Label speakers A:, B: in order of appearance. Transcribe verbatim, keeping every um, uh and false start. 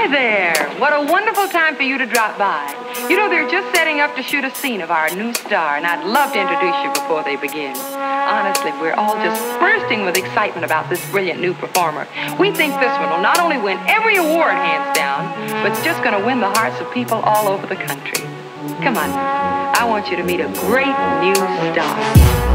A: there. What a wonderful time for you to drop by. You know, they're just setting up to shoot a scene of our new star, and I'd love to introduce you before they begin. Honestly, we're all just bursting with excitement about this brilliant new performer. We think this one will not only win every award, hands down, but it's just going to win the hearts of people all over the country. Come on, I want you to meet a great new star.